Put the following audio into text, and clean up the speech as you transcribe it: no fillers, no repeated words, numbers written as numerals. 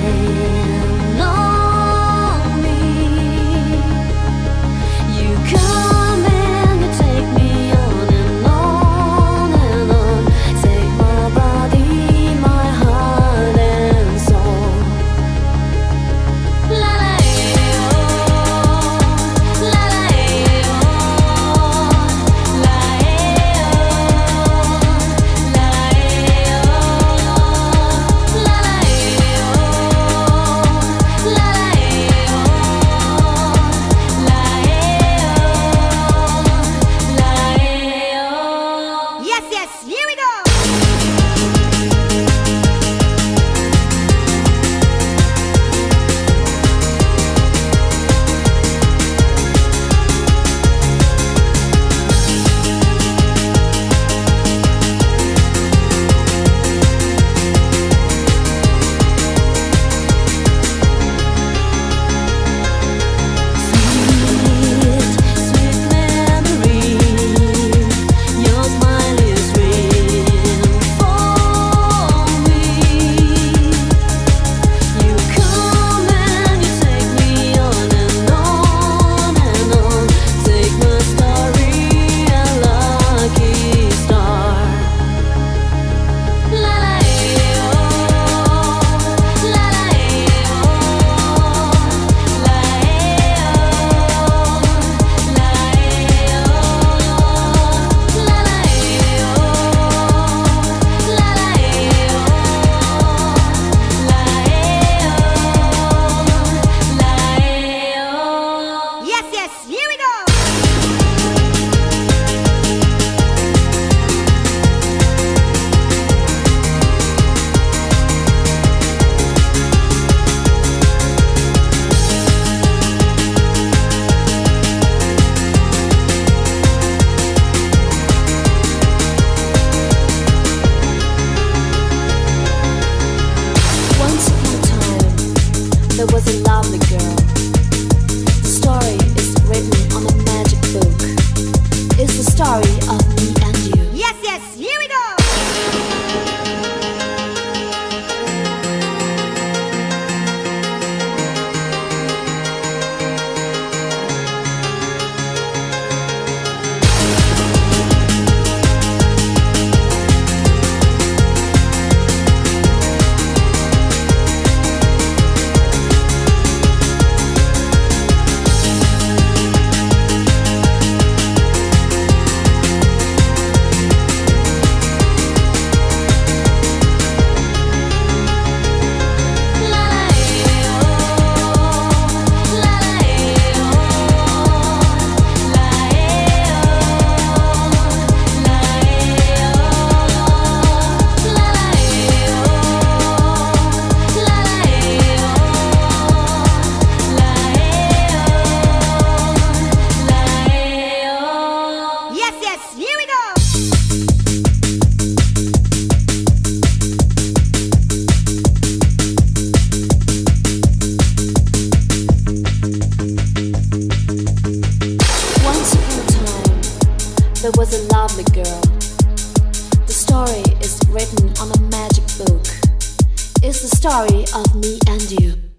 on me. You come and you take me on and on and on. Take my body, my heart and soul. La la oh, la la oh, la Yes, yes, here we go! There was a lovely girl. The story is written on a magic book. It's the story of me and you. Yes, yes, here we go! There was a lovely girl. The story is written on a magic book. It's the story of me and you.